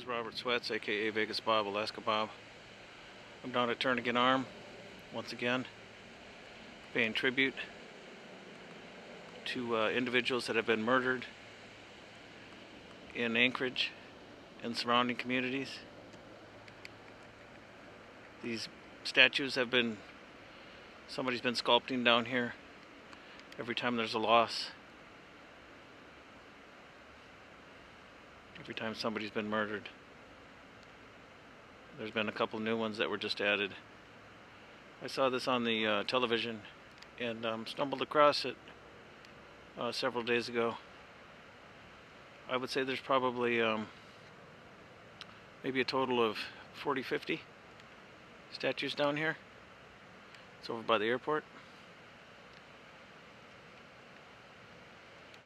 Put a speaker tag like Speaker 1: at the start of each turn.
Speaker 1: is Robert Swetz, aka Vegas Bob, Alaska Bob. I'm down at Turnagain Arm once again, paying tribute to individuals that have been murdered in Anchorage and surrounding communities. These statues have been, somebody's been sculpting down here every time there's a loss. Every time somebody's been murdered. There's been a couple new ones that were just added. I saw this on the television and stumbled across it several days ago. I would say there's probably maybe a total of 40-50 statues down here. It's over by the airport.